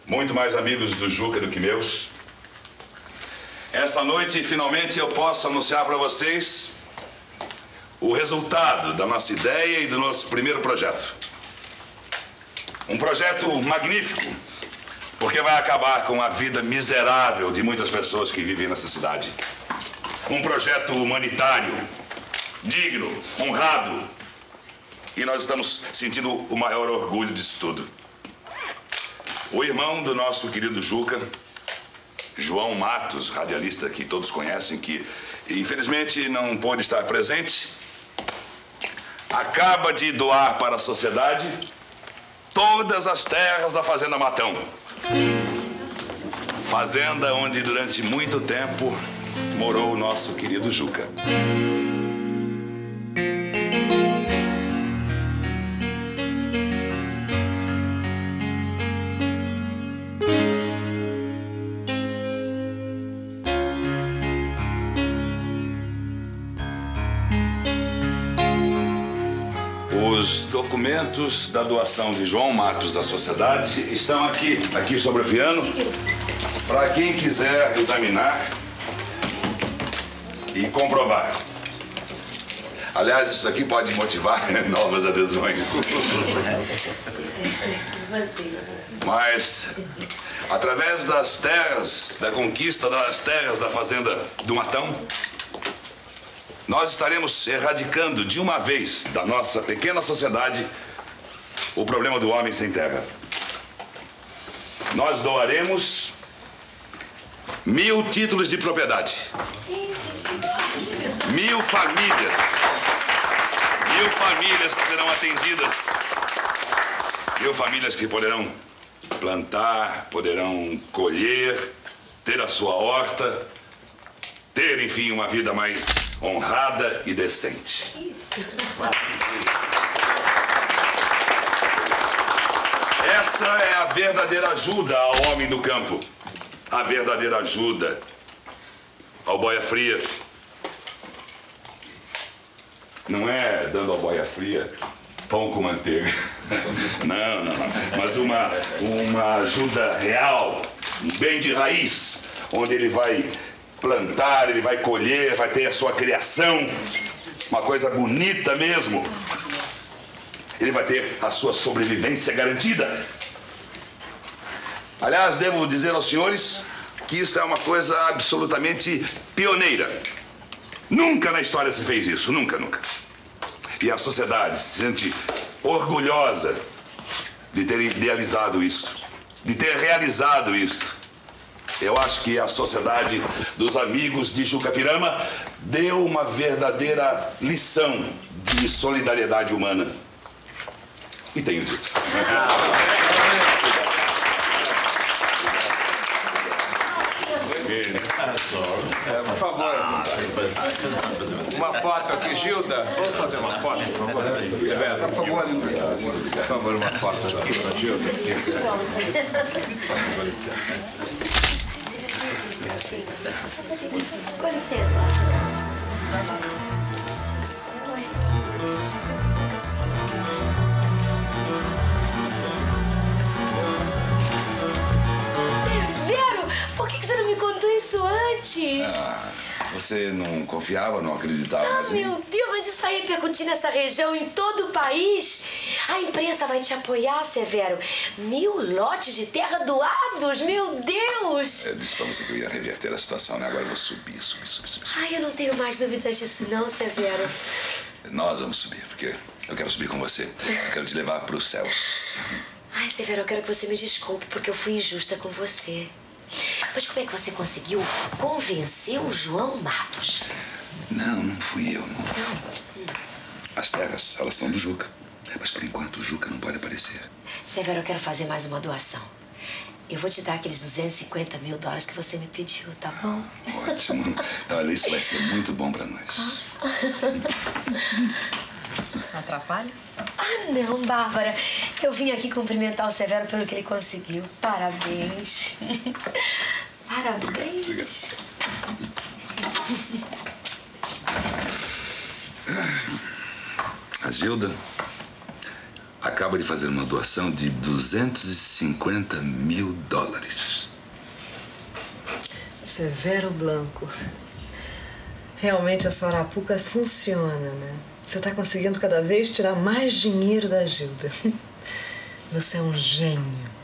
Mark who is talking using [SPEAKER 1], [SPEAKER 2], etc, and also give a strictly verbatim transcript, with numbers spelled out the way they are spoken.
[SPEAKER 1] muito mais amigos do Juca do que meus. Esta noite, finalmente, eu posso anunciar para vocês o resultado da nossa ideia e do nosso primeiro projeto. Um projeto magnífico, porque vai acabar com a vida miserável de muitas pessoas que vivem nessa cidade. Um projeto humanitário, digno, honrado. E nós estamos sentindo o maior orgulho disso tudo. O irmão do nosso querido Juca, João Matos, radialista que todos conhecem, que infelizmente não pôde estar presente, acaba de doar para a sociedade todas as terras da Fazenda Matão. Fazenda onde durante muito tempo morou o nosso querido Juca. Os documentos da doação de João Matos à sociedade estão aqui, aqui sobre o piano, para quem quiser examinar e comprovar. Aliás, isso aqui pode motivar novas adesões. Mas, através das terras, da conquista das terras da Fazenda do Matão, nós estaremos erradicando de uma vez da nossa pequena sociedade o problema do homem sem terra. Nós doaremos mil títulos de propriedade. Mil famílias. Mil famílias que serão atendidas. Mil famílias que poderão plantar, poderão colher, ter a sua horta, ter, enfim, uma vida mais honrada e decente.
[SPEAKER 2] Isso.
[SPEAKER 1] Essa é a verdadeira ajuda ao homem do campo. A verdadeira ajuda ao boia fria. Não é dando ao boia fria pão com manteiga. Não, não, não. Mas uma, uma ajuda real, um bem de raiz, onde ele vai plantar, ele vai colher, vai ter a sua criação, uma coisa bonita mesmo. Ele vai ter a sua sobrevivência garantida. Aliás, devo dizer aos senhores que isso é uma coisa absolutamente pioneira. Nunca na história se fez isso, nunca, nunca. E a sociedade se sente orgulhosa de ter idealizado isso, de ter realizado isso. Eu acho que a sociedade dos amigos de Jucapirama deu uma verdadeira lição de solidariedade humana. E tenho dito.
[SPEAKER 3] Por favor, uma foto aqui, Gilda. Vamos fazer uma foto, por favor? Severo, por favor. Por favor, uma foto aqui para a Gilda.
[SPEAKER 2] Com licença. Severo, por que você não me contou isso antes?
[SPEAKER 1] Ah, você não confiava, não acreditava?
[SPEAKER 2] Ah,
[SPEAKER 1] mas...
[SPEAKER 2] meu Deus, mas isso vai repercutir nessa região, em todo o país. A imprensa vai te apoiar, Severo. Mil lotes de terra doados, meu Deus!
[SPEAKER 1] Eu disse pra você que eu ia reverter a situação, né? Agora eu vou subir, subir, subir, subir. subir.
[SPEAKER 2] Ai, eu não tenho mais dúvidas disso não, Severo.
[SPEAKER 1] Nós vamos subir, porque eu quero subir com você. Eu quero te levar pros céus.
[SPEAKER 2] Ai, Severo, eu quero que você me desculpe, porque eu fui injusta com você. Mas como é que você conseguiu convencer o João Matos?
[SPEAKER 1] Não, não fui eu, não.
[SPEAKER 2] Não? Hum.
[SPEAKER 1] As terras, elas são do Juca. Mas por enquanto o Juca não pode aparecer.
[SPEAKER 2] Severo, eu quero fazer mais uma doação. Eu vou te dar aqueles duzentos e cinquenta mil dólares que você me pediu, tá bom?
[SPEAKER 1] Ótimo. Olha, isso vai ser muito bom pra nós.
[SPEAKER 4] Atrapalha?
[SPEAKER 2] Ah, não, Bárbara. Eu vim aqui cumprimentar o Severo pelo que ele conseguiu. Parabéns. Parabéns.
[SPEAKER 1] Obrigado. A Gilda acaba de fazer uma doação de duzentos e cinquenta mil dólares.
[SPEAKER 4] Severo Blanco. Realmente a sua arapuca funciona, né? Você está conseguindo cada vez tirar mais dinheiro da Gilda. Você é um gênio.